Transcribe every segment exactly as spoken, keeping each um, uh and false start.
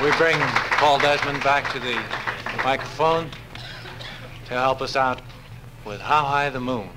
We bring Paul Desmond back to the microphone to help us out with How High the Moon.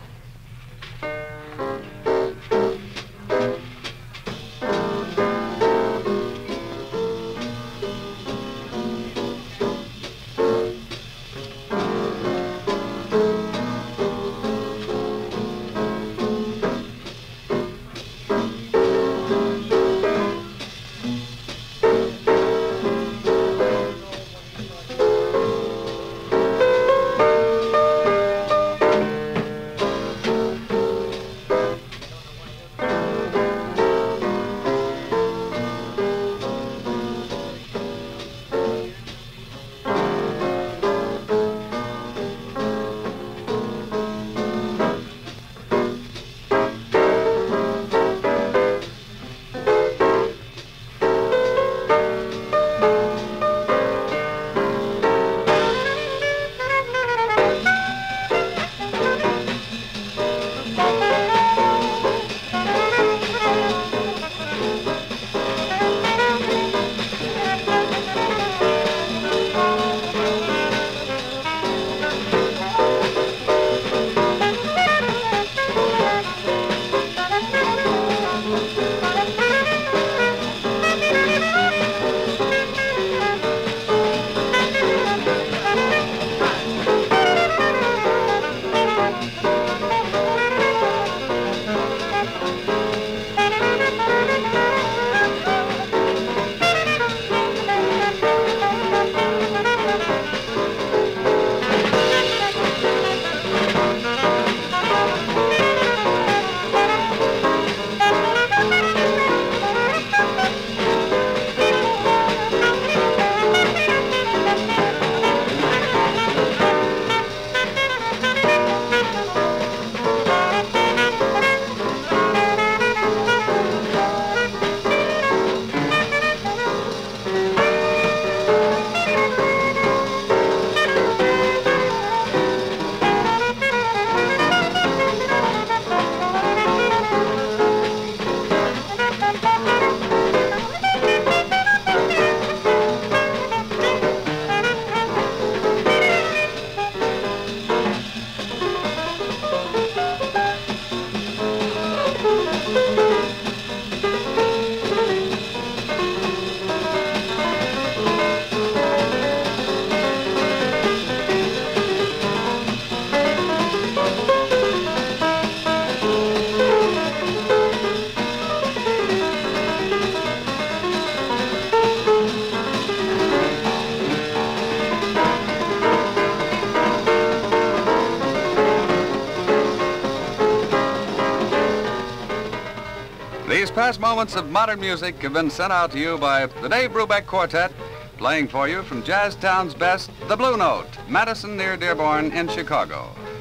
These past moments of modern music have been sent out to you by the Dave Brubeck Quartet, playing for you from Jazztown's best, the Blue Note, Madison near Dearborn in Chicago.